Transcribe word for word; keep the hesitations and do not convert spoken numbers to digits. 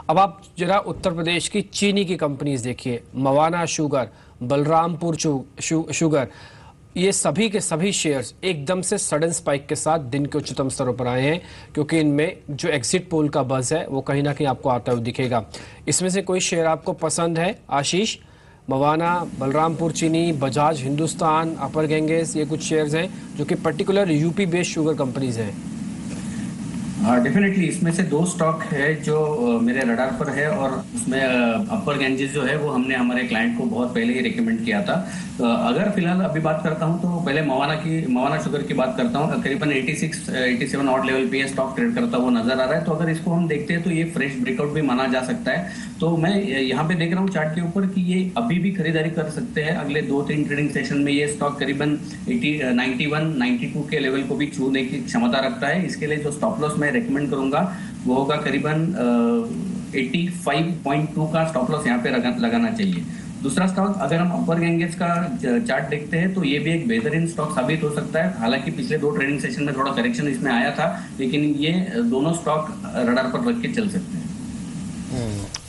अब आप जरा उत्तर प्रदेश की चीनी की कंपनीज देखिए, मवाना शुगर, बलरामपुर शुगर, ये सभी के सभी शेयर्स एकदम से सडन स्पाइक के साथ दिन के उच्चतम स्तरों पर आए हैं, क्योंकि इनमें जो एग्जिट पोल का बज़ है वो कहीं ना कहीं आपको आता हुआ दिखेगा। इसमें से कोई शेयर आपको पसंद है आशीष? मवाना, बलरामपुर चीनी, बजाज हिंदुस्तान, अपर गैंगेस, ये कुछ शेयर्स हैं जो कि particular UP based sugar companies हैं। हाँ, डेफिनेटली इसमें से दो स्टॉक है जो मेरे रडार पर है, और उसमें अपर गैंजेस जो है वो हमने हमारे क्लाइंट को बहुत पहले ही रिकमेंड किया था। तो अगर फिलहाल अभी बात करता हूँ तो पहले मवाना की मवाना शुगर की बात करता हूँ। करीबन छियासी सत्तासी ऑड लेवल पे ये स्टॉक ट्रेड करता हुआ नजर आ रहा है। तो अगर इसको हम देखते हैं तो ये फ्रेश ब्रेकआउट भी माना जा सकता है। तो मैं यहाँ पे देख रहा हूँ चार्ट के ऊपर कि ये अभी भी खरीदारी कर सकते हैं। अगले दो तीन ट्रेडिंग सेशन में ये स्टॉक करीबन अस्सी, इक्यानवे, बानवे के लेवल को भी छूने की क्षमता रखता है। इसके लिए जो स्टॉप लॉस मैं रेकमेंड करूंगा वो होगा करीबन पचासी पॉइंट दो का स्टॉप लॉस यहाँ पे लगाना चाहिए। दूसरा स्टॉक अगर हम अपर गैंगेस का चार्ट देखते हैं तो ये भी एक बेहतरीन स्टॉक साबित हो सकता है। हालांकि पिछले दो ट्रेडिंग सेशन में थोड़ा करेक्शन इसमें आया था, लेकिन ये दोनों स्टॉक रडार पर रख के चल सकते हैं।